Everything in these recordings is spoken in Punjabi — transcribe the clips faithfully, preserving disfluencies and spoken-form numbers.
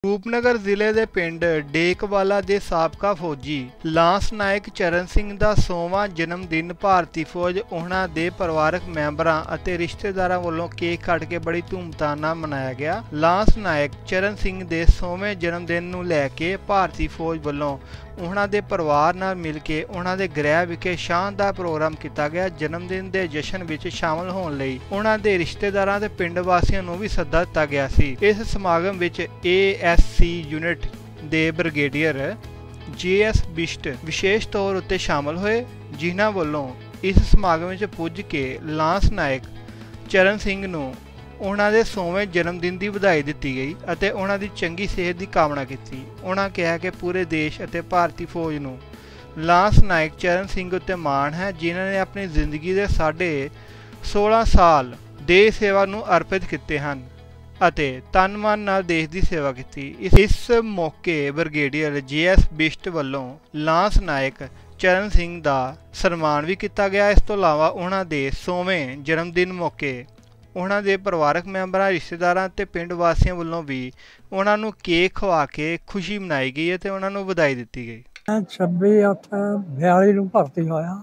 ਰੂਪਨਗਰ ਜ਼ਿਲ੍ਹੇ ਦੇ ਪਿੰਡ ਡੇਕਵਾਲਾ ਦੇ ਸਾਬਕਾ ਫੌਜੀ ਲਾਂਸ ਨਾਇਕ ਚਰਨ ਸਿੰਘ ਦਾ ਸੌਵਾਂ ਜਨਮ ਦਿਨ ਭਾਰਤੀ ਫੌਜ ਉਹਨਾਂ ਦੇ ਪਰਿਵਾਰਕ ਮੈਂਬਰਾਂ ਅਤੇ ਰਿਸ਼ਤੇਦਾਰਾਂ ਵੱਲੋਂ ਕੇਕ ਕੱਟ ਕੇ ਬੜੀ ਧੂਮਧਾਮ ਨਾਲ ਮਨਾਇਆ ਗਿਆ। ਲਾਂਸ ਨਾਇਕ ਚਰਨ ਸਿੰਘ ਦੇ ਸੌਵੇਂ ਜਨਮ ਦਿਨ ਨੂੰ ਲੈ ਕੇ ਭਾਰਤੀ ਫੌਜ ਵੱਲੋਂ ਉਹਨਾਂ ਦੇ ਪਰਿਵਾਰ ਨਾਲ ਮਿਲ ਕੇ ਉਹਨਾਂ ਦੇ ਗ੍ਰਹਿ ਵਿਖੇ ਸ਼ਾਨਦਾਰ ਪ੍ਰੋਗਰਾਮ ਕੀਤਾ ਗਿਆ। ਜਨਮ ਦਿਨ ਦੇ ਜਸ਼ਨ ਵਿੱਚ ਸ਼ਾਮਲ ਹੋਣ ਲਈ ਉਹਨਾਂ ਦੇ ਰਿਸ਼ਤੇਦਾਰਾਂ ਤੇ ਪਿੰਡ ਵਾਸੀਆਂ ਨੂੰ ਵੀ ਸੱਦਾ ਦਿੱਤਾ ਗਿਆ ਸੀ। ਇਸ ਸਮਾਗਮ ਵਿੱਚ ਏ ਐਸ ਸੀ ਯੂਨਿਟ ਦੇ ਬ੍ਰਿਗੇਡੀਅਰ ਜੇ ਐਸ ਬਿਸ਼ਟ ਵਿਸ਼ੇਸ਼ ਤੌਰ ਉੱਤੇ ਸ਼ਾਮਲ ਹੋਏ, ਜਿਨ੍ਹਾਂ ਵੱਲੋਂ ਇਸ ਸਮਾਗਮ ਵਿੱਚ ਪੁੱਜ ਕੇ ਲਾਂਸ ਨਾਇਕ ਚਰਨ ਸਿੰਘ ਨੂੰ ਉਹਨਾਂ ਦੇ ਸੌਵੇਂ ਜਨਮ ਦਿਨ ਦੀ ਵਧਾਈ ਦਿੱਤੀ ਗਈ ਅਤੇ ਉਹਨਾਂ ਦੀ ਚੰਗੀ ਸਿਹਤ ਦੀ ਕਾਮਨਾ ਕੀਤੀ। ਉਹਨਾਂ ਕਿਹਾ ਕਿ ਪੂਰੇ ਦੇਸ਼ ਅਤੇ ਭਾਰਤੀ ਫੌਜ ਨੂੰ ਲਾਂਸ ਨਾਇਕ ਚਰਨ ਸਿੰਘ ਉੱਤੇ ਮਾਣ ਹੈ, ਜਿਨ੍ਹਾਂ ਨੇ ਆਪਣੀ ਜ਼ਿੰਦਗੀ ਦੇ ਸਾਢੇ ਸੋਲਾਂ ਸਾਲ ਦੇਸ਼ ਸੇਵਾ ਨੂੰ ਅਰਪਿਤ ਕੀਤੇ ਹਨ ਅਤੇ ਤਨ ਮਨ ਨਾਲ ਦੇਸ਼ ਦੀ ਸੇਵਾ ਕੀਤੀ। ਇਸ ਮੌਕੇ ਬ੍ਰਿਗੇਡੀਅਰ ਜੇ ਐਸ ਬਿਸ਼ਟ ਵੱਲੋਂ ਲਾਂਸ ਨਾਇਕ ਚਰਨ ਸਿੰਘ ਦਾ ਸਨਮਾਨ ਵੀ ਕੀਤਾ ਗਿਆ। ਇਸ ਤੋਂ ਇਲਾਵਾ ਉਹਨਾਂ ਦੇ ਸੌਵੇਂ ਜਨਮ ਦਿਨ ਮੌਕੇ ਉਹਨਾਂ ਦੇ ਪਰਿਵਾਰਕ ਮੈਂਬਰਾਂ, ਰਿਸ਼ਤੇਦਾਰਾਂ ਅਤੇ ਪਿੰਡ ਵਾਸੀਆਂ ਵੱਲੋਂ ਵੀ ਉਹਨਾਂ ਨੂੰ ਕੇਕ ਖਵਾ ਕੇ ਖੁਸ਼ੀ ਮਨਾਈ ਗਈ ਅਤੇ ਉਹਨਾਂ ਨੂੰ ਵਧਾਈ ਦਿੱਤੀ ਗਈ। ਛੱਬੀ ਅੱਠ ਬਿਆਲੀ ਨੂੰ ਭਰਤੀ ਹੋਇਆ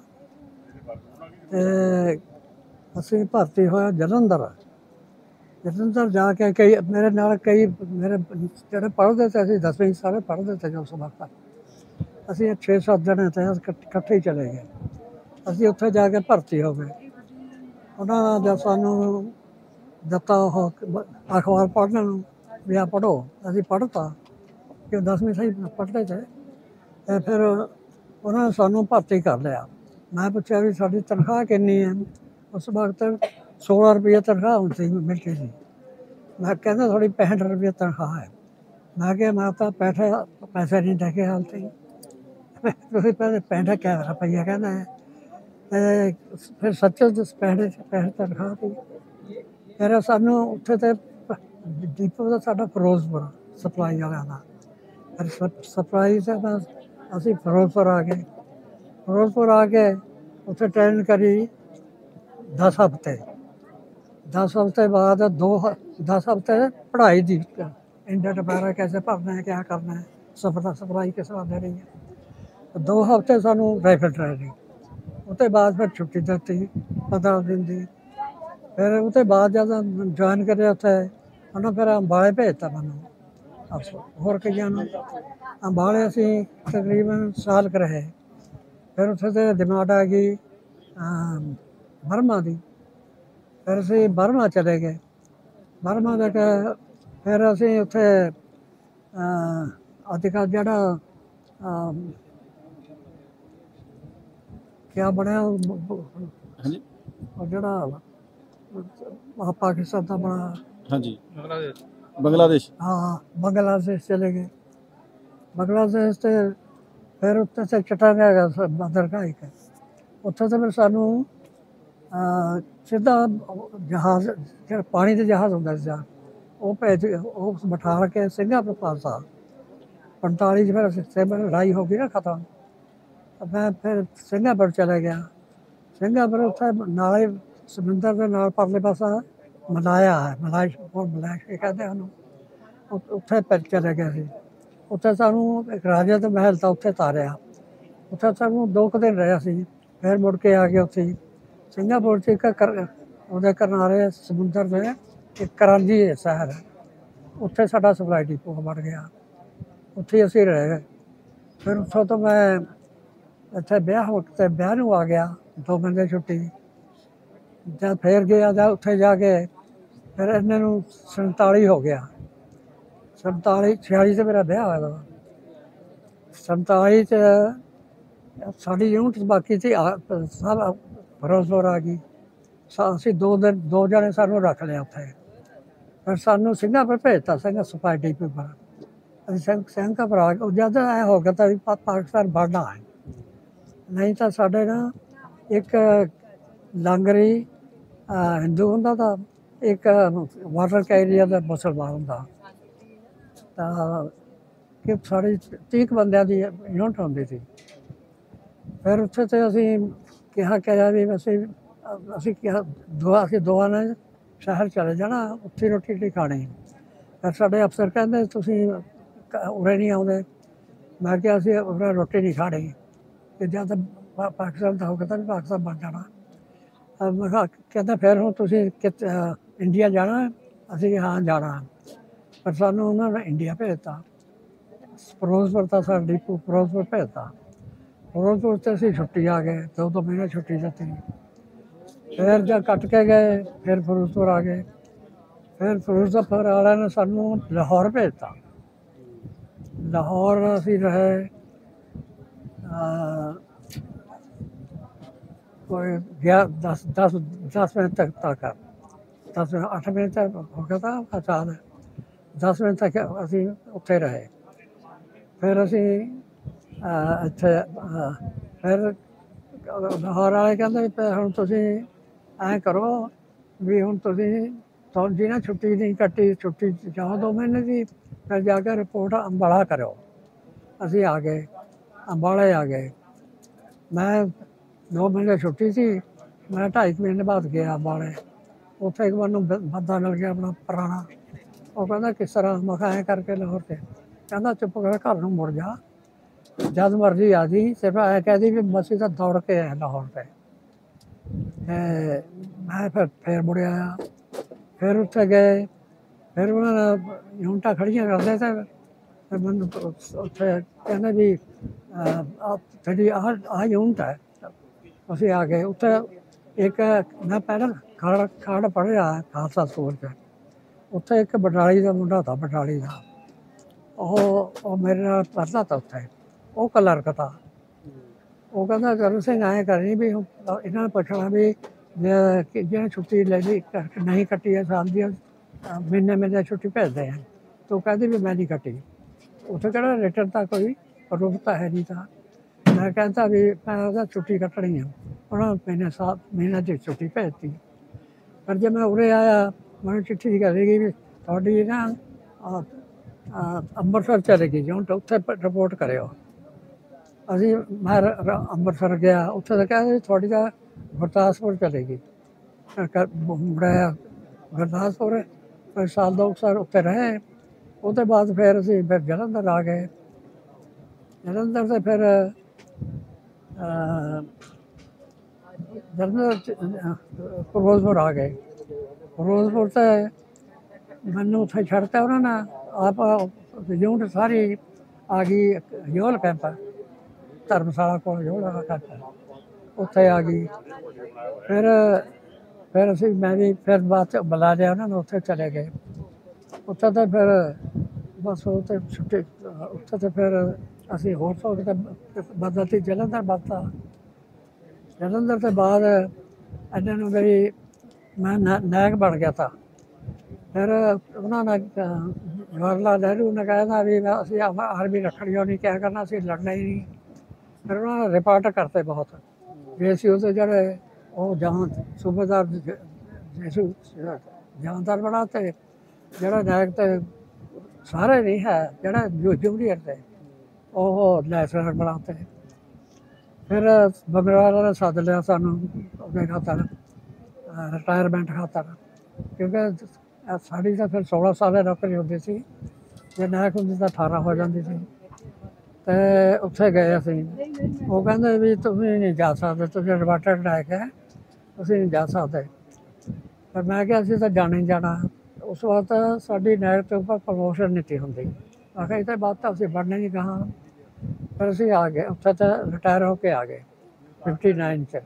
ਅਤੇ ਅਸੀਂ ਭਰਤੀ ਹੋਇਆ ਜਲੰਧਰ। ਜਲੰਧਰ ਜਾ ਕੇ ਕਈ ਮੇਰੇ ਨਾਲ ਕਈ ਮੇਰੇ ਜਿਹੜੇ ਪੜ੍ਹਦੇ ਤੇ ਅਸੀਂ ਦਸਵੀਂ ਸਾਰੇ ਪੜ੍ਹਦੇ ਤੇ ਉਸ ਵਕਤ ਅਸੀਂ ਛੇ ਸੱਤ ਜਣੇ ਤੇ ਇਕੱਠੇ ਹੀ ਚਲੇ ਗਏ। ਅਸੀਂ ਉੱਥੇ ਜਾ ਕੇ ਭਰਤੀ ਹੋ ਗਏ। ਉਹਨਾਂ ਦਾ ਸਾਨੂੰ ਦਿੱਤਾ ਉਹ ਅਖਬਾਰ ਪੜ੍ਹਨ ਨੂੰ ਵੀ ਆ ਪੜ੍ਹੋ। ਅਸੀਂ ਪੜ੍ਹਤਾ ਕਿ ਦਸਵੀਂ ਸਹੀ ਪੜ੍ਹਦੇ ਤੇ ਅਤੇ ਫਿਰ ਉਹਨਾਂ ਨੇ ਸਾਨੂੰ ਭਰਤੀ ਕਰ ਲਿਆ। ਮੈਂ ਪੁੱਛਿਆ ਵੀ ਸਾਡੀ ਤਨਖਾਹ ਕਿੰਨੀ ਹੈ? ਉਸ ਵਕਤ ਸੋਲਾਂ ਰੁਪਈਏ ਤਨਖਾਹ ਹੁੰਦੀ ਮਿਲਦੀ ਸੀ। ਮੈਂ ਕਹਿੰਦਾ ਥੋੜ੍ਹੀ ਪੈਂਹਠ ਰੁਪਈਏ ਤਨਖਾਹ ਹੈ। ਮੈਂ ਕਿਹਾ ਮੈਂ ਤਾਂ ਪੈਸੇ ਪੈਸੇ ਨਹੀਂ ਦੇ ਕੇ ਹਾਲ ਤੇ ਤੁਸੀਂ ਪਹਿਲੇ ਪੈਂਹਠ ਕਿਆ ਰੁਪਈਆ ਕਹਿੰਦਾ ਹੈ ਅਤੇ ਫਿਰ ਸੱਚੋ ਪੈਂਹਠ ਪੈਂਹਠ ਤਨਖਾਹ ਸੀ। ਫਿਰ ਸਾਨੂੰ ਉੱਥੇ ਤੇ ਡੀਪੋ ਦਾ ਸਾਡਾ ਫਿਰੋਜ਼ਪੁਰ ਸਪਲਾਈ ਵਾਲਿਆਂ ਦਾ ਫਿਰ ਸਪਲਾਈ ਤੇ ਅਸੀਂ ਫਿਰੋਜ਼ਪੁਰ ਆ ਗਏ। ਫਿਰੋਜ਼ਪੁਰ ਆ ਕੇ ਉੱਥੇ ਟ੍ਰੇਨਿੰਗ ਕਰੀ ਦਸ ਹਫ਼ਤੇ। दस हफ्ते बाद दो दस हफ्ते पढ़ाई दी इंडेट वगैरह कैसे भरना है, क्या करना है, सफर सप्लाई किस तरह दे रही है। दो हफ्ते सानू राइफल ट्रेनिंग। उसके बाद फिर छुट्टी देती पंद्रह दिन की। फिर उसके बाद जब ज्वाइन करे उत्थे उन्होंने फिर अंबाले भेजता मैनू होर कई अंबाले असी तकरीबन साल क रहे। फिर उत्थे तो डिमांड आ गई बर्मा की। फिर असी बर्मा चले गए। बर्मा तक फिर असी उत्थे अजकल जड़ा क्या बनया जड़ा पाकिस्तान का बना हाँ जी बांग्लादेश। हाँ बांग्लादेश चले गए। बांग्लादेश से फिर उत्थे से चट्टान है बंदरगाह एक उत्थे तो फिर सानू ਸਿੱਧਾ ਜਹਾਜ਼ ਜਿਹੜਾ ਪਾਣੀ ਦੇ ਜਹਾਜ਼ ਹੁੰਦਾ ਸੀ ਉਹ ਭੇਜ ਉਹ ਬਿਠਾ ਕੇ ਸਿੰਗਾਪੁਰ ਪਾਸਾ ਪੰਤਾਲੀ 'ਚ ਫਿਰ ਸਿੰਗਾਪੁਰ ਲੜਾਈ ਹੋ ਗਈ ਨਾ ਖਤਮ। ਮੈਂ ਫਿਰ ਸਿੰਗਾਪੁਰ ਚਲਾ ਗਿਆ। ਸਿੰਗਾਪੁਰ ਉੱਥੇ ਨਾਲੇ ਸਮੁੰਦਰ ਦੇ ਨਾਲ ਪਰਲੇ ਪਾਸਾ ਮਲਾਇਆ ਹੈ ਮਲਾਈ ਮਲਾਈ ਕਹਿੰਦੇ ਉਹਨੂੰ ਉੱਥੇ ਫਿਰ ਚਲੇ ਗਏ ਸੀ। ਉੱਥੇ ਸਾਨੂੰ ਇੱਕ ਰਾਜੇ ਦਾ ਮਹਿਲ ਤਾਂ ਉੱਥੇ ਤਾਰਿਆ। ਉੱਥੇ ਸਾਨੂੰ ਦੋ ਕੁ ਦਿਨ ਰਿਹਾ ਸੀ। ਫਿਰ ਮੁੜ ਕੇ ਆ ਗਏ ਉੱਥੇ ਸਿੰਗਾਪੁਰ 'ਚ ਇੱਕ ਕਰ ਉਹਦੇ ਕਿਨਾਰੇ ਸਮੁੰਦਰ ਦੇ ਇੱਕ ਕਰਾਂਜੀ ਸ਼ਹਿਰ ਹੈ ਉੱਥੇ ਸਾਡਾ ਸਪਲਾਈ ਡਿਪੋ ਬਣ ਗਿਆ। ਉੱਥੇ ਅਸੀਂ ਰਹਿ ਗਏ। ਫਿਰ ਉੱਥੋਂ ਤੋਂ ਮੈਂ ਇੱਥੇ ਵਿਆਹ ਵਕਤ ਵਿਆਹ ਨੂੰ ਆ ਗਿਆ ਦੋ ਮਹੀਨੇ ਛੁੱਟੀ। ਜਦ ਫਿਰ ਗਿਆ ਜਾਂ ਉੱਥੇ ਜਾ ਕੇ ਫਿਰ ਇਹਨਾਂ ਨੂੰ ਸੰਤਾਲੀ ਹੋ ਗਿਆ। ਸੰਤਾਲੀ ਛਿਆਲੀ 'ਚ ਮੇਰਾ ਵਿਆਹ ਹੋਇਆ ਤਾ। ਸੰਤਾਲੀ 'ਚ ਸਾਡੀ ਯੂਨਿਟ ਬਾਕੀ ਸੀ ਸਭ ਫਿਰੋਜ਼ਪੁਰ ਆ ਗਈ। ਅਸੀਂ ਦੋ ਦਿਨ ਦੋ ਜਣੇ ਸਾਨੂੰ ਰੱਖ ਲਿਆ ਉੱਥੇ। ਫਿਰ ਸਾਨੂੰ ਸਿੰਗਾਪੁਰ ਭੇਜਤਾ ਸਿੰਘ ਸਪਲਾਈ ਡਿਪੋ ਪਰ। ਅਸੀਂ ਸਿੰਘ ਸਿੰਗਾਪੁਰ ਆ ਗਏ। ਜਦ ਐਂ ਹੋ ਗਿਆ ਤਾਂ ਵੀ ਪਾਕਿਸਤਾਨ ਬਣਨਾ ਹੈ ਨਹੀਂ ਤਾਂ ਸਾਡੇ ਨਾ ਇੱਕ ਲਾਂਗਰੀ ਹਿੰਦੂ ਹੁੰਦਾ ਤਾਂ ਇੱਕ ਵਾਟਰ ਕੈਰੀਅਰ ਦਾ ਮੁਸਲਮਾਨ ਹੁੰਦਾ ਤਾਂ ਕਿ ਸਾਡੀ ਤੀਹ ਬੰਦਿਆਂ ਦੀ ਯੂਨਿਟ ਹੁੰਦੀ ਸੀ। ਫਿਰ ਉੱਥੇ ਤੇ ਅਸੀਂ ਕਿਹਾ ਕਿਹਾ ਵੀ ਅਸੀਂ ਅਸੀਂ ਕਿਹਾ ਦੋ ਅਸੀਂ ਦੋਵਾਂ ਨੇ ਸ਼ਹਿਰ ਚਲੇ ਜਾਣਾ ਉੱਥੇ ਰੋਟੀ ਰੋਟੀ ਖਾਣੀ। ਫਿਰ ਸਾਡੇ ਅਫਸਰ ਕਹਿੰਦੇ ਤੁਸੀਂ ਕ- ਉਰੇ ਨਹੀਂ ਆਉਂਦੇ। ਮੈਂ ਕਿਹਾ ਅਸੀਂ ਉਰੇ ਰੋਟੀ ਨਹੀਂ ਖਾਣੀ, ਕਿ ਜਦ ਪਾ- ਪਾਕਿਸਤਾਨ ਦਾ ਹੋਊਗਾ ਤਾਂ ਪਾਕਿਸਤਾਨ ਬਣ ਜਾਣਾ। ਅਹ ਮੈਂ ਕਿਹਾ ਕਹਿੰਦਾ ਫਿਰ ਹੁਣ ਤੁਸੀਂ ਕਿਤ ਅਹ ਇੰਡੀਆ ਜਾਣਾ ਹੈ? ਅਸੀਂ ਕਿਹਾ ਹਾਂ ਜਾਣਾ। ਪਰ ਸਾਨੂੰ ਉਹਨਾਂ ਨੇ ਇੰਡੀਆ ਭੇਜਤਾ, ਫਿਰੋਜ਼ਪੁਰ ਤਾਂ ਸਾਡਾ ਡੀਪੂ ਫਿਰੋਜ਼ਪੁਰ ਭੇਜਤਾ। ਫਿਰੋਜ਼ਪੁਰ 'ਤੇ ਅਸੀਂ ਛੁੱਟੀ ਆ ਗਏ, ਦੋ ਦੋ ਮਹੀਨੇ ਛੁੱਟੀ ਦਿੱਤੀ। ਫਿਰ ਜਦ ਕੱਟ ਕੇ ਗਏ ਫਿਰ ਫਿਰੋਜ਼ਪੁਰ ਆ ਗਏ। ਫਿਰ ਫਿਰੋਜ਼ਪੁਰ ਵਾਲਿਆਂ ਨੇ ਸਾਨੂੰ ਲਾਹੌਰ ਭੇਜਤਾ। ਲਾਹੌਰ ਅਸੀਂ ਰਹੇ ਅਹ, ਕੋਈ ਗਿਆ ਦਸ ਦਸ ਦਸ ਮਿੰਟ ਤੱਕ ਤੱਕ ਦਸ ਮਿੰਟ ਅੱਠ ਮਿੰਟ ਤੱਕ ਹੋ ਗਿਆ ਤਾਂ ਆਜ਼ਾਦ। ਦਸ ਮਿੰਟ ਤੱਕ ਅਸੀਂ ਉੱਥੇ ਰਹੇ। ਫਿਰ ਅਸੀਂ ਅਹ, ਇੱਥੇ ਅਹ, ਫਿਰ ਲਾਹੌਰ ਵਾਲੇ ਕਹਿੰਦੇ ਵੀ ਭਈ ਹੁਣ ਤੁਸੀਂ ਐਂ ਕਰੋ ਵੀ ਹੁਣ ਤੁਸੀਂ ਤੁਹਾਨੂੰ ਜੀ ਨਾ ਛੁੱਟੀ ਨਹੀਂ ਕੱਟੀ, ਛੁੱਟੀ ਜਾਓ ਦੋ ਮਹੀਨੇ ਦੀ, ਫਿਰ ਜਾ ਕੇ ਰਿਪੋਰਟ ਅੰਬਾਲਾ ਕਰਿਓ। ਅਸੀਂ ਆ ਗਏ, ਅੰਬਾਲੇ ਆ ਗਏ। ਮੈਂ ਦੋ ਮਹੀਨੇ ਛੁੱਟੀ ਸੀ, ਮੈਂ ਢਾਈ ਕੁ ਮਹੀਨੇ ਬਾਅਦ ਗਿਆ ਅੰਬਾਲੇ। ਉੱਥੇ ਇੱਕ ਮੈਨੂੰ ਬ- ਬੰਦਾ ਮਿਲ ਗਿਆ ਆਪਣਾ ਪੁਰਾਣਾ। ਉਹ ਕਹਿੰਦਾ ਕਿਸ ਤਰ੍ਹਾਂ? ਮੈਂ ਕਿਹਾ ਐਂ ਕਰਕੇ ਲਾਹੌਰ 'ਤੇ। ਕਹਿੰਦਾ ਚੁੱਪ ਕਰ ਘਰ ਨੂੰ ਮੁੜ ਜਾ, ਜਦ ਮਰਜ਼ੀ ਆ ਜੀ, ਸਿਰਫ ਐਂ ਕਹਿ ਵੀ ਮਸੀਂ ਤਾਂ ਦੌੜ ਕੇ ਆਇਆ ਲਾਹੌਰ 'ਤੇ। ਤੇ ਮੈਂ ਫਿਰ ਫਿਰ ਮੁੜ ਆਇਆ। ਫਿਰ ਉੱਥੇ ਗਏ, ਫਿਰ ਉਹਨਾਂ ਨੇ ਯੂਨਿਟਾਂ ਖੜ੍ਹੀਆਂ ਕਰਦੇ ਤੇ ਫਿਰ ਮੈਨੂੰ ਉੱਥੇ ਕਹਿੰਦੇ ਵੀ ਅਹ, ਆਹ ਤੁਹਾਡੀ ਆਹ ਆਹ ਯੂਨਿਟ ਹੈ। ਅਸੀਂ ਆ ਗਏ ਉੱਥੇ। ਇੱਕ ਮੈਂ ਪਹਿਲਾਂ ਖੜ ਖੜ ਪੜ੍ਹਿਆ ਖਾਲਸਾ ਸਕੂਲ 'ਚ। ਉੱਥੇ ਇੱਕ ਬਟਾਲੀ ਦਾ ਮੁੰਡਾ था, ਬਟਾਲੀ ਦਾ। ਉਹ ਉਹ ਮੇਰੇ ਨਾਲ ਪੜ੍ਹਦਾ ਤਾ ਉੱਥੇ। ਉਹ ਕਲਰਕ ਤਾ। ਉਹ ਕਹਿੰਦਾ ਕਰਨ ਸਿੰਘ ਐਂ ਕਰਨੀ ਵੀ ਹੁਣ ਇਹਨਾਂ ਨੂੰ ਪੁੱਛਣਾ ਵੀ ਜੇ ਕਿ ਜਿਹਨੇ ਛੁੱਟੀ ਲੈ ਲਈ ਕ- ਨਹੀਂ ਕੱਟੀ ਹੈ ਸਾਲ ਦੀ, ਅਹ ਮਹੀਨੇ ਮਹੀਨੇ ਛੁੱਟੀ ਭੇਜਦੇ ਆ। ਤਾਂ ਉਹ ਕਹਿੰਦੀ ਵੀ ਮੈਂ ਨਹੀਂ ਕੱਟੀ। ਉੱਥੇ ਕਿਹੜਾ ਰਿਟਰਨ ਤਾਂ ਕੋਈ ਪ੍ਰੂਫ ਤਾਂ ਹੈ ਨਹੀਂ ਤਾਂ। ਮੈਂ ਕਹਿੰਦਾ ਵੀ ਮੈਂ ਉਹਦਾ ਛੁੱਟੀ ਕੱਟਣੀ ਆ। ਉਹਨਾਂ ਮਹੀਨੇ ਸਾਲ ਮਹੀਨੇ 'ਚ ਛੁੱਟੀ ਭੇਜਤੀ। ਪਰ ਜੇ ਮੈਂ ਉਰੇ ਆਇਆ, ਮੈਨੂੰ ਚਿੱਠੀ ਕਰੇਗੀ ਵੀ ਤੁਹਾਡੀ ਨਾ ਅਹ, ਅਹ, ਅੰਮ੍ਰਿਤਸਰ ਚਲੇਗੀ ਯੂਨਿਟ, ਉੱਥੇ ਪ- ਰਿਪੋਰਟ ਕਰਿਓ। ਅਸੀਂ ਮੈਂ ਰ- ਰ- ਅੰਮ੍ਰਿਤਸਰ ਗਿਆ, ਉੱਥੇ ਤਾਂ ਕਹਿੰਦੇ ਤੁਹਾਡੀ ਤਾਂ ਗੁਰਦਾਸਪੁਰ ਚਲੇਗੀ। ਮੈਂ ਕ- ਮੁੜਿਆ ਗੁਰਦਾਸਪੁਰ, ਫਿਰ ਸਾਲ ਦੋ ਕੁ ਸਾਲ ਉੱਥੇ ਰਹੇ। ਉਹਦੇ ਬਾਅਦ ਫਿਰ ਅਸੀਂ ਫਿਰ ਜਲੰਧਰ ਆ ਗਏ। ਜਲੰਧਰ ਤੇ ਫਿਰ ਅਹ, ਜਲੰਧਰ 'ਚ, ਅਹ, ਫਿਰੋਜ਼ਪੁਰ ਆ ਗਏ। ਫਿਰੋਜ਼ਪੁਰ ਤੇ ਮੈਨੂੰ ਉੱਥੇ ਛੱਡਤਾ ਉਹਨਾਂ ਨੇ। ਆਪ ਯੂਨਿਟ ਸਾਰੀ ਆ ਗਈ ਯੋਲ ਕੈਂਪ, ਧਰਮਸ਼ਾਲਾ ਕੋਲ ਯੋਲ ਵਾਲਾ ਕੈਂਪ, ਉੱਥੇ ਆ ਗਈ। ਫਿਰ ਫਿਰ ਅਸੀਂ ਮੈਂ ਵੀ ਫਿਰ ਬਾਅਦ 'ਚ ਬੁਲਾ ਲਿਆ ਉਹਨਾਂ ਨੂੰ, ਉੱਥੇ ਚਲੇ ਗਏ। ਉੱਥੇ ਤਾਂ ਫਿਰ ਬਸ ਉੱਥੇ ਛੁੱਟੀ, ਉੱਥੇ ਤਾਂ ਫਿਰ ਅਸੀਂ ਹੋਰ ਸੋਚ ਕੇ ਬਦਲਤੀ, ਜਲੰਧਰ ਬਦਲਤਾ। ਜਲੰਧਰ ਤੋਂ ਬਾਅਦ ਇਹਨਾਂ ਨੂੰ ਮੇਰੀ ਮੈਂ ਨਾ- ਨਾਇਕ ਬਣ ਗਿਆ ਤਾ। ਫਿਰ ਉਹਨਾਂ ਨੇ ਅਹ, ਜਵਾਹਰ ਲਾਲ ਨਹਿਰੂ ਨੇ ਕਹਿਣਾ ਵੀ ਮੈਂ- ਅਸੀਂ ਆਮ- ਆਰਮੀ ਰੱਖਣੀ ਉਹ ਨਹੀਂ, ਕਿਆ ਕਰਨਾ, ਅਸੀਂ ਲੜਨਾ ਹੀ ਨਹੀਂ। ਫਿਰ ਉਹਨਾਂ ਨੇ ਰਿਪੋਰਟ ਕਰਤੇ ਬਹੁਤ ਵੀ ਅਸੀਂ ਉਹਦੇ ਜਿਹੜੇ ਉਹ ਜਹਾਨ ਸੂਬੇਦਾਰ ਜੇਸੂ ਜਹਾਨਦਾਰ ਬਣਾਤੇ, ਜਿਹੜਾ ਨਾਇਕ ਤੇ ਸਾਰੇ ਨਹੀਂ ਹੈ, ਜਿਹੜਾ ਜੋ ਜੂਨੀਅਰ ਤੇ ਉਹ ਲੈਫਟੀਨੈਂਟ ਬਣਾਤੇ। ਫਿਰ ਬੰਗਲਾ ਨੇ ਸੱਦ ਲਿਆ ਸਾਨੂੰ ਉਹਦੇ ਖਾਤਰ, ਰਿਟਾਇਰਮੈਂਟ ਖਾਤਰ, ਕਿਉਂਕਿ ਸਾਡੀ ਤਾਂ ਫਿਰ ਸੋਲਾਂ ਸਾਲ ਦੀ ਨੌਕਰੀ ਹੁੰਦੀ ਸੀ, ਜੇ ਨਾਇਕ ਹੁੰਦੀ ਤਾਂ ਅਠਾਰਾਂ ਹੋ ਜਾਂਦੀ ਸੀ। ਅਤੇ ਉੱਥੇ ਗਏ ਅਸੀਂ। ਉਹ ਕਹਿੰਦੇ ਵੀ ਤੁਸੀਂ ਨਹੀਂ ਜਾ ਸਕਦੇ, ਤੁਸੀਂ ਰਿਟਾਇਰਡ ਨਾਇਕ ਹੈ, ਤੁਸੀਂ ਨਹੀਂ ਜਾ ਸਕਦੇ। ਪਰ ਮੈਂ ਕਿਹਾ ਅਸੀਂ ਤਾਂ ਜਾਣਾ ਹੀ ਜਾਣਾ। ਉਸ ਵਕਤ ਸਾਡੀ ਨਾਇਕ ਤੋਂ ਉੱਪਰ ਪ੍ਰਮੋਸ਼ਨ ਨਹੀਂ ਸੀ ਹੁੰਦੀ। ਮੈਂ ਕਿਹਾ ਇਹ ਤਾਂ ਬਾਤ ਤਾਂ ਅਸੀਂ ਬਣਨੇ ਨਹੀਂ ਕਹਾਂ। ਫਿਰ ਅਸੀਂ ਆ ਗਏ ਉੱਥੇ, ਤਾਂ ਰਿਟਾਇਰ ਹੋ ਕੇ ਆ ਗਏ ਫਿਫਟੀ ਨਾਈਨ 'ਚ,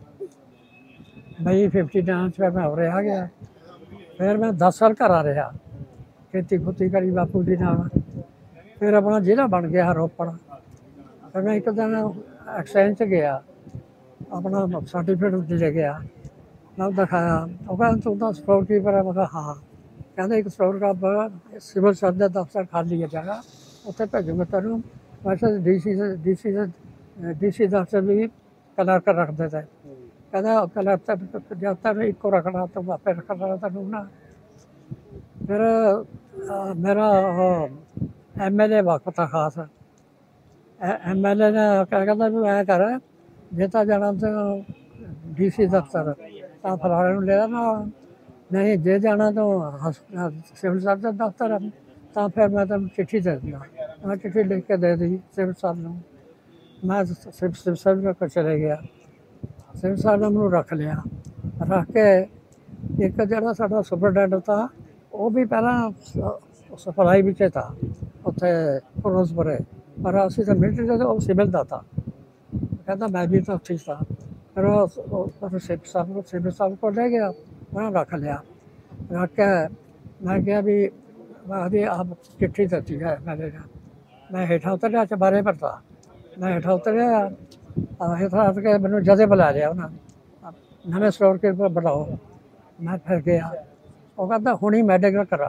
ਮਈ ਫਿਫਟੀ ਨਾਈਨ 'ਚ ਫਿਰ ਮੈਂ ਉਰੇ ਆ ਗਿਆ। ਫਿਰ ਮੈਂ ਦਸ ਸਾਲ ਘਰਾਂ ਰਿਹਾ, ਖੇਤੀ ਖੁਤੀ ਕਰੀ ਬਾਪੂ ਜੀ ਨਾਲ। ਫਿਰ ਆਪਣਾ ਜ਼ਿਲ੍ਹਾ ਬਣ ਗਿਆ ਰੋਪੜ। ਫਿਰ ਮੈਂ ਇੱਕ ਦਿਨ ਐਕਸਚੇਂਜ 'ਚ ਗਿਆ, ਆਪਣਾ ਸਰਟੀਫਿਕੇਟ ਲੈ ਗਿਆ। ਮੈਂ ਦਿਖਾਇਆ, ਉਹ ਕਹਿੰਦਾ ਤੂੰ ਤਾਂ ਸਟੋਰ ਕੀਪਰ ਹੈ। ਮੈਂ ਕਿਹਾ ਹਾਂ। ਕਹਿੰਦੇ ਇੱਕ ਸਟੋਰ ਦਾ ਸਿਵਲ ਸਰਜਨ ਦਾ ਦਫ਼ਤਰ ਖਾਲੀ ਹੈ ਜਗ੍ਹਾ, ਉੱਥੇ ਭੇਜੂਗਾ ਤੈਨੂੰ। ਵੈਸੇ D C D C D C ਦਫ਼ਤਰ ਵੀ ਕਲਰਕ ਰੱਖਦੇ ਤੇ। ਕਹਿੰਦਾ ਕਲਰਕ ਜਦ ਤੱਕ ਇੱਕੋ ਰੱਖਣਾ ਤੂੰ ਆਪੇ ਰੱਖਣਾ ਤੈਨੂੰ ਨਾ। ਫਿਰ ਅਹ, ਮੇਰਾ ਉਹ ਐਮ ਐਲ ਏ ਵਕਤ ਆ ਖਾਸ, ਐਮ ਐਲ ਏ ਨੇ ਕਿਆ ਕਹਿੰਦਾ ਵੀ ਐਂ ਕਰ, ਜੇ ਤਾਂ ਜਾਣਾ ਤਾਂ ਡੀ ਸੀ ਦਫ਼ਤਰ ਤਾਂ ਫਲਾਣੇ ਨੂੰ ਲੈ ਲੈਣਾ, ਨਹੀਂ ਜੇ ਜਾਣਾ ਤਾਂ ਹਸ ਸਿਵਲ ਸਰਜਨ ਦਫ਼ਤਰ ਤਾਂ ਫਿਰ ਮੈਂ ਤੈਨੂੰ ਚਿੱਠੀ ਦੇ ਦਿੰਦਾ। ਮੈਂ ਚਿੱਠੀ ਲਿਖ ਕੇ ਦੇ ਦਿੱਤੀ ਸਿਵਲ ਸਾਹਿਬ ਨੂੰ। ਮੈਂ ਸਿਵਲ ਸਿਵਲ ਸਾਹਿਬ ਕੋਲ ਚਲੇ ਗਿਆ। ਸਿਵਲ ਸਾਹਿਬ ਨੇ ਮੈਨੂੰ ਰੱਖ ਲਿਆ। ਰੱਖ ਕੇ ਇੱਕ ਜਿਹੜਾ ਸਾਡਾ ਸੁਪਰਡੈਂਟ ਤਾ ਉਹ ਵੀ ਪਹਿਲਾਂ ਸਪਲਾਈ ਵਿੱਚ ਤਾ ਉੱਥੇ ਫਿਰੋਜ਼ਪੁਰੇ, ਪਰ ਅਸੀਂ ਤਾਂ ਮਿਲਟਰੀ ਦਾ, ਉਹ ਸਿਵਲ ਦਾ ਤਾ। ਕਹਿੰਦਾ ਮੈਂ ਵੀ ਤਾਂ ਉੱਥੇ था। फिर वो सिव साहब को सिव साहब को ले गया, उन्हें रख लिया। रख के मैं क्या भी अभी आप चिट्ठी देती है मैंने कहा। मैं हेठा उतरिया चबारे पर था। मैं हेठा उतरिया, हेठा उतर के मैंने जदे बुला लिया उन्हें नवे स्टोर के ऊपर बुलाओ। मैं फिर गया, वो कहता हुणी मैडिकल करा।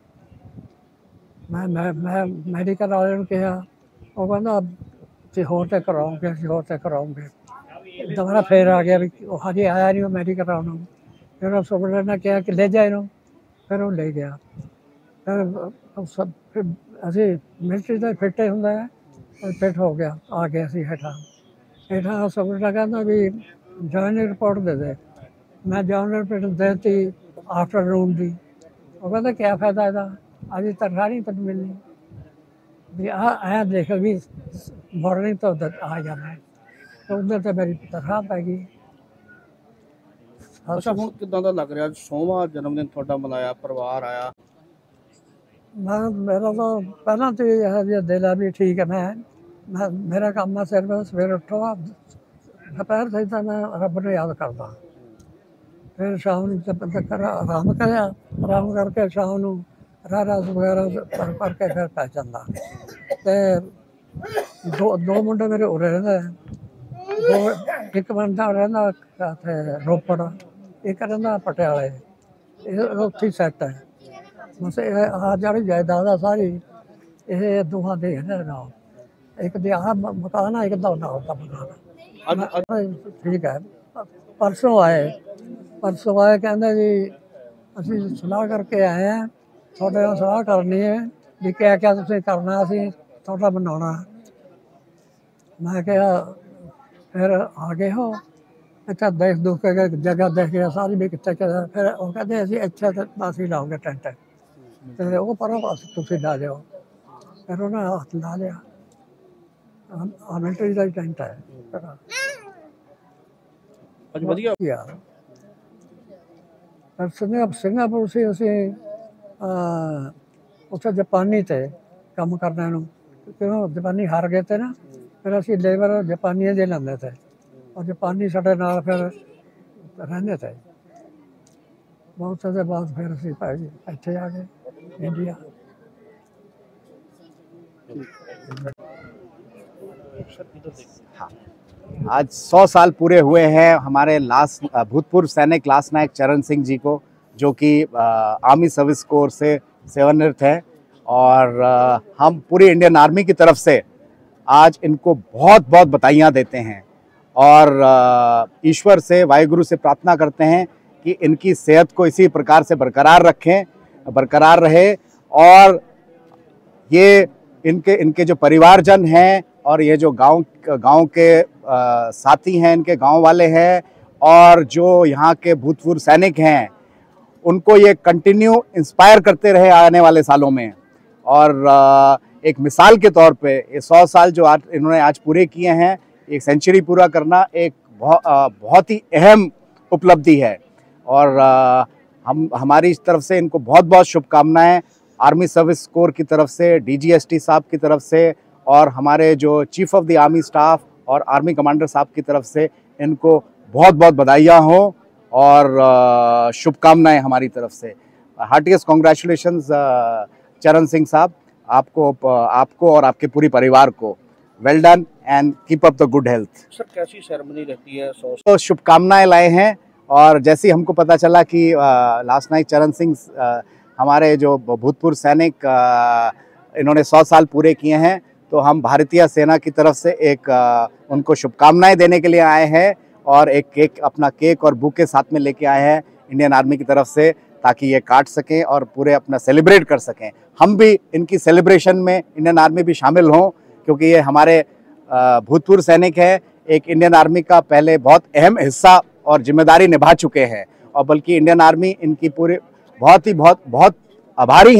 मैं मैं मैं मैडिकल वाले ने कहा, वो कहता ਅਸੀਂ ਹੋਰ ਤੇ ਕਰਾਉਂਗੇ, ਅਸੀਂ ਹੋਰ ਤੇ ਕਰਾਉਂਗੇ। ਦੁਬਾਰਾ ਫਿਰ ਆ ਗਿਆ ਵੀ ਉਹ ਹਜੇ ਆਇਆ ਨਹੀਂ, ਉਹ ਮੈਡੀਕਲ ਕਰਾਉਣ ਨੂੰ। ਫਿਰ ਉਹ ਸੁਪਰਡੈਂਟ ਨੇ ਕਿਹਾ ਕਿ ਲੈ ਜਾ ਇਹਨੂੰ। ਫਿਰ ਉਹ ਲੈ ਗਿਆ। ਫਿਰ ਸਭ ਫਿਰ ਅਸੀਂ ਮਿਲਟਰੀ ਦਾ ਫਿੱਟੇ ਹੁੰਦਾ ਹੈ, ਫਿੱਟ ਹੋ ਗਿਆ। ਆ ਗਏ ਅਸੀਂ ਹੇਠਾਂ। ਹੇਠਾਂ ਸੁਪਰਡੈਂਟ ਕਹਿੰਦਾ ਵੀ ਜੁਆਇਨਿੰਗ ਰਿਪੋਰਟ ਦੇ ਦੇ। ਮੈਂ ਜੁਆਇਨਿੰਗ ਰਿਪੋਰਟ ਦੇ ਦਿੱਤੀ ਆਫਟਰਨੂਨ ਦੀ। ਉਹ ਕਹਿੰਦਾ ਕਿਆ ਫਾਇਦਾ ਇਹਦਾ, ਅਜੇ ਤਨਖਾਹ ਨਹੀਂ ਤੈਨੂੰ ਮਿਲਣੀ भी। आ आया देखो भी मॉर्निंग तो उधर आ जाना है, तो उधर तो मेरी तनख्वाह पैगी। ਅੱਛਾ, ਹੁਣ ਕਿੱਦਾਂ ਦਾ ਲੱਗ ਰਿਹਾ? ਸੌਵਾਂ ਜਨਮ ਦਿਨ ਤੁਹਾਡਾ ਮਨਾਇਆ, ਪਰਿਵਾਰ ਆਇਆ। मैं मेरा तो पहला तो ये है भी दिल है भी ठीक है। मैं मैं मेरा काम है सिर्फ सवेरे उठो, दोपहर से तो मैं रब ने याद करता। फिर शाम ਨੂੰ जब तक आराम करा, आराम करके शाम ਨੂੰ राह रास वगैरह पर पर के फिर पै जाता। तो दो दो मुंडे मेरे उरे रहंदे, दो एक बंदा रहंदा उत्थे रोपड़, एक रहंदा पटियाले। ਇਹ ਉੱਥੇ ਸੈੱਟ ਹੈ ਬਸ। ਇਹ ਆਹ ਜਿਹੜੀ ਜਾਇਦਾਦ ਆ ਸਾਰੀ ਇਹ ਦੋਹਾਂ ਦੇ ਹੈ ਨਾਲ। ਇੱਕ ਦੇ ਆਹ ਮਕਾਨ ਆ, ਇੱਕ ਦਾ ਨਾਲ ਦਾ ਮਕਾਨ ਆ। ਠੀਕ ਹੈ। ਪਰਸੋਂ ਆਏ ਪਰਸੋਂ ਆਏ ਕਹਿੰਦੇ ਜੀ ਅਸੀਂ ਸਲਾਹ ਕਰਕੇ ਆਏ ਹਾਂ, ਤੁਹਾਡੇ ਨਾਲ ਸਲਾਹ ਕਰਨੀ ਹੈ ਵੀ ਕਿਆ ਕਿਆ ਤੁਸੀਂ ਕਰਨਾ, ਅਸੀਂ ਤੁਹਾਡਾ ਬਣਾਉਣਾ। ਮੈਂ ਕਿਹਾ ਫਿਰ ਆ ਗਏ ਹੋ ਇੱਥੇ ਦੇਖ ਦੁੱਖ ਕੇ ਜਗ੍ਹਾ ਦੇਖ ਕੇ ਸਾਰੀ ਵੀ ਕਿੱਥੇ ਕਿੱਥੇ। ਫਿਰ ਉਹ ਕਹਿੰਦੇ ਅਸੀਂ ਇੱਥੇ ਅਸੀਂ ਲਾਉਂਗੇ ਟੈਂਟ, ਅਤੇ ਉਹ ਪਰ ਤੁਸੀਂ ਲਾ ਲਿਓ। ਫਿਰ ਉਹਨਾਂ ਹੱਥ ਲਾ ਲਿਆ। ਆ ਮਿਲਟਰੀ ਦਾ ਟੈਂਟ ਹੈ। ਅੱਜ ਵਧੀਆ ਯਾਰ ਪਰ ਸਿੰਗਾ ਸਿੰਗਾਪੁਰ ਸੀ ਅਸੀਂ ਉੱਥੇ ਜਾਪਾਨੀ ਤੇ ਕੰਮ ਕਰਨਾ ਨੂੰ, ਕਿਉਂ ਜਾਪਾਨੀ ਹਾਰ ਗਏ ਤੇ ਨਾ। ਫਿਰ ਅਸੀਂ ਲੇਬਰ ਜਾਪਾਨੀਆਂ ਦੇ ਲੈਂਦੇ ਤੇ, और जापानी साढ़े नाल फिर रहंदे थे। बहुत सारे बाद फिर असीं भाई इत्थे आ गए इंडिया। हाँ, आज सौ साल पूरे हुए हैं हमारे लास्ट भूतपूर्व सैनिक लास्ट नायक चरण सिंह जी को, जो कि आर्मी सर्विस कोर से सेवानिवृत्त है। और आ, हम पूरी इंडियन आर्मी की तरफ से आज इनको बहुत बहुत बधाइयाँ देते हैं और ईश्वर से वाहिगुरु से प्रार्थना करते हैं कि इनकी सेहत को इसी प्रकार से बरकरार रखें, बरकरार रहे। और ये इनके इनके जो परिवारजन हैं और ये जो गांव गांव के आ, साथी हैं, इनके गांव वाले हैं और जो यहाँ के भूतपूर्व सैनिक हैं, उनको ये कंटिन्यू इंस्पायर करते रहे आने वाले सालों में। और आ, एक मिसाल के तौर पे ये सौ साल जो आज इन्होंने आज पूरे किए हैं, एक सेंचुरी पूरा करना एक बहुत बहुत ही अहम उपलब्धि है। और आ, हम हमारी तरफ से इनको बहुत बहुत शुभकामनाएं। आर्मी सर्विस कोर की तरफ से, डीजीएसटी साहब की तरफ से और हमारे जो chief of the army staff और आर्मी कमांडर साहब की तरफ से इनको बहुत बहुत बधाइयाँ हों और शुभकामनाएं हमारी तरफ से। हार्टिएस्ट कॉन्ग्रेचुलेशंस चरण सिंह साहब, आपको आपको और आपके पूरी परिवार को। Well done and keep up the good health. Sir कैसी सेरेमनी रहती है? सौ तो शुभकामनाएं लाए हैं। और जैसे ही हमको पता चला कि लास्ट नाइट चरण सिंह हमारे जो भूतपूर्व सैनिक इन्होंने सौ साल पूरे किए हैं, तो हम भारतीय सेना की तरफ से एक आ, उनको शुभकामनाएं देने के लिए आए हैं और एक केक, अपना केक और बुके साथ में लेके आए हैं इंडियन आर्मी की तरफ से, ताकि ये काट सकें और पूरे अपना सेलिब्रेट कर सकें। हम भी इनकी सेलिब्रेशन में इंडियन आर्मी भी शामिल हों, क्योंकि ये हमारे भूतपूर्व सैनिक है, एक इंडियन आर्मी का पहले बहुत अहम हिस्सा और जिम्मेदारी निभा चुके हैं। और बल्कि इंडियन आर्मी इनकी पूरी बहुत ही बहुत बहुत आभारी हैं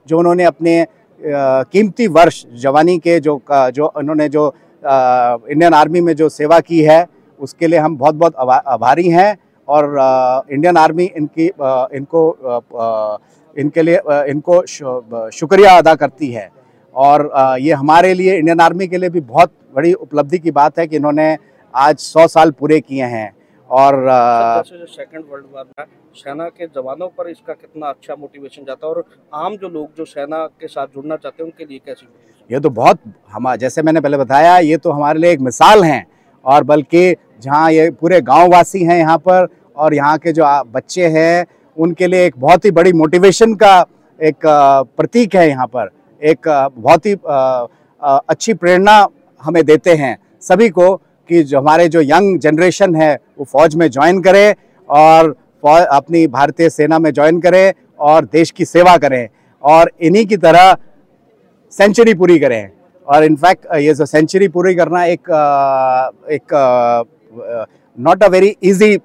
जो उन्होंने अपने अ, कीमती वर्ष जवानी के जो जो उन्होंने जो अ, इंडियन आर्मी में जो सेवा की है उसके लिए हम बहुत बहुत आभारी हैं। और अ, इंडियन आर्मी इनकी अ, इनको अ, अ, इनके लिए अ, इनको शु, शुक्रिया अदा करती है। और अ, ये हमारे लिए इंडियन आर्मी के लिए भी बहुत बड़ी उपलब्धि की बात है कि इन्होंने आज सौ साल पूरे किए हैं। और सर, जैसे जो सेकंड वर्ल्ड वॉर में सेना के जवानों पर इसका कितना अच्छा मोटिवेशन जाता है और आम जो लोग जो सेना के साथ जुड़ना चाहते हैं उनके लिए कैसी मोटिवेशन? ये तो बहुत हम जैसे मैंने पहले बताया, ये तो हमारे लिए एक मिसाल हैं। और बल्कि जहाँ ये पूरे गाँव वासी हैं यहाँ पर और यहाँ के जो बच्चे हैं उनके लिए एक बहुत ही बड़ी मोटिवेशन का एक प्रतीक है। यहाँ पर एक बहुत ही अच्छी प्रेरणा हमें देते हैं सभी को कि जो हमारे जो यंग जनरेशन है वो फौज में ज्वाइन करे और अपनी भारतीय सेना में ज्वाइन करे और देश की सेवा करें और इन्हीं की तरह सेंचुरी पूरी करें। और इनफैक्ट ये जो सेंचुरी पूरी करना एक एक not a very easy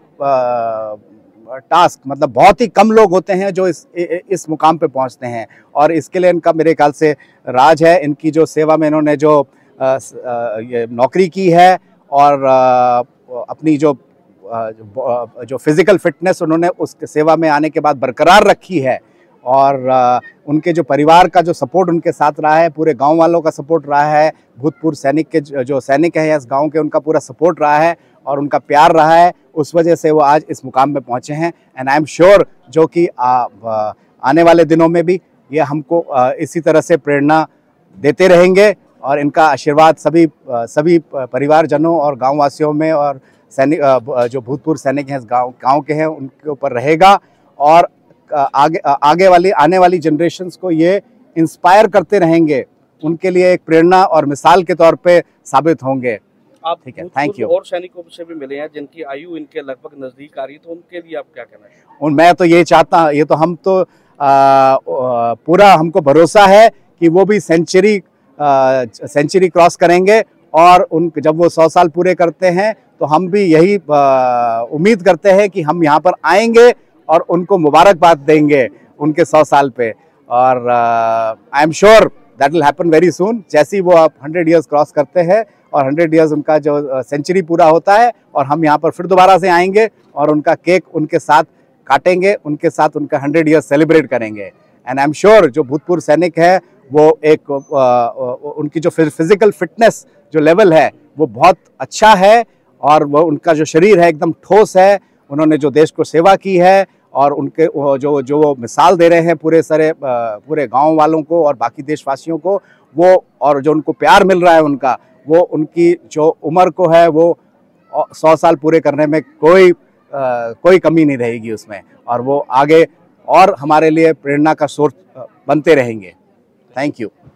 task, मतलब बहुत ही कम लोग होते हैं जो इस इस मुकाम पे पहुंचते हैं। और इसके लिए इनका मेरे ख्याल से राज है, इनकी जो सेवा में इन्होंने जो आ, आ, ये नौकरी की है और आ, अपनी जो आ, जो फिज़िकल फिटनेस उन्होंने उस सेवा में आने के बाद बरकरार रखी है। और आ, उनके जो परिवार का जो सपोर्ट उनके साथ रहा है, पूरे गांव वालों का सपोर्ट रहा है, भूतपूर्व सैनिक के जो सैनिक हैं इस गांव के, उनका पूरा सपोर्ट रहा है और उनका प्यार रहा है, उस वजह से वो आज इस मुकाम पे पहुंचे हैं। एंड आई एम श्योर जो कि आने वाले दिनों में भी ये हमको आ, इसी तरह से प्रेरणा देते रहेंगे और इनका आशीर्वाद सभी सभी परिवारजनों और गाँव वासियों में और सैनिक जो भूतपूर्व सैनिक हैं इस गाँव गाँव के हैं उनके ऊपर रहेगा। और आगे आगे वाली आने वाली जनरेशन्स को ये इंस्पायर करते रहेंगे, उनके लिए एक प्रेरणा और मिसाल के तौर पे साबित होंगे। आप ठीक है, थैंक यू। और सैनिकों से भी मिले हैं जिनकी आयु इनके लगभग नजदीक आ रही है, तो उनके लिए आप क्या कहना है? और मैं तो ये चाहता, ये तो हम तो आ, पूरा हमको भरोसा है कि वो भी सेंचुरी सेंचुरी क्रॉस करेंगे और उन जब वो सौ साल पूरे करते हैं तो हम भी यही उम्मीद करते हैं कि हम यहाँ पर आएंगे और उनको मुबारकबाद देंगे उनके सौ साल पे। और I am sure that will happen very soon. जैसे ही वो आप हंड्रेड ईयर्स क्रॉस करते हैं और हंड्रेड ईयर्स उनका जो सेंचुरी पूरा होता है और हम यहाँ पर फिर दोबारा से आएंगे और उनका केक उनके साथ काटेंगे, उनके साथ उनका हंड्रेड ईयर्स सेलिब्रेट करेंगे। एंड आई एम श्योर जो भूतपूर्व सैनिक है वो एक आ, उनकी जो फिजिकल फिटनेस जो लेवल है वो बहुत अच्छा है और वो उनका जो शरीर है एकदम ठोस है। उन्होंने जो देश को सेवा की है और उनके जो जो वो मिसाल दे रहे हैं पूरे सारे पूरे गांव वालों को और बाकी देशवासियों को, वो और जो उनको प्यार मिल रहा है उनका, वो उनकी जो उम्र को है वो सौ साल पूरे करने में कोई आ, कोई कमी नहीं रहेगी उसमें। और वो आगे और हमारे लिए प्रेरणा का सोर्स बनते रहेंगे। Thank you.